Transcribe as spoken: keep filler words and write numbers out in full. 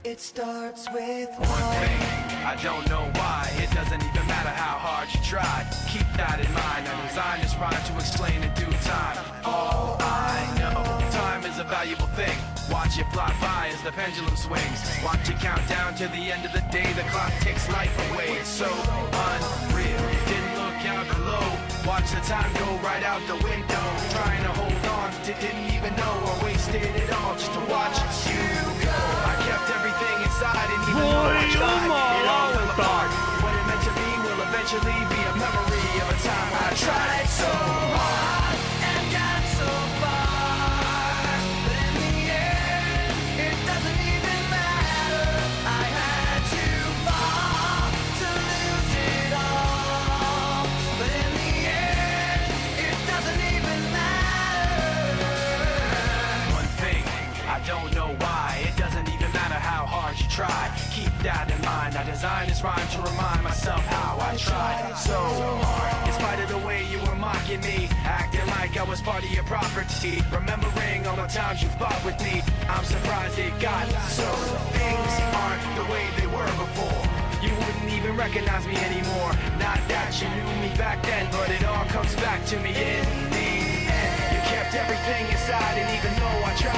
It starts with one thing. I don't know why. It doesn't even matter how hard you try. Keep that in mind. I designed this rhyme to explain in due time. All I know, time is a valuable thing. Watch it fly by as the pendulum swings. Watch it count down to the end of the day. The clock takes life away. It's so unreal. Didn't look out below. Watch the time go right out the window. Trying to hold on, didn't even know I wasted it all just to watch you go. I kept everything inside and even though I tried, it all fell apart. What it meant to be will eventually be a memory of a time I tried so hard and got so far. But in the end, it doesn't even matter. I had to fall to lose it all. But in the end, it doesn't even matter. One thing, I don't know why. It doesn't even matter how hard you try. Keep that in mind. I designed this rhyme to remind myself how I tried so hard. In spite of the way you were mocking me, acting like I was part of your property, remembering all the times you fought with me, I'm surprised it got so. Things aren't the way they were before. You wouldn't even recognize me anymore. Not that you knew me back then, but it all comes back to me in the end. You kept everything inside, and even though I tried,